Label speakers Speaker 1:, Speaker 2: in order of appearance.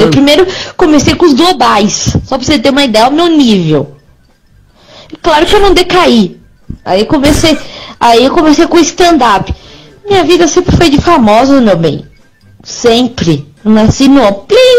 Speaker 1: Eu primeiro comecei com os globais, só pra você ter uma ideia, o meu nível. Claro que eu não decaí. Aí eu comecei com stand-up. Minha vida sempre foi de famosos, meu bem. Sempre. Eu nasci no plim,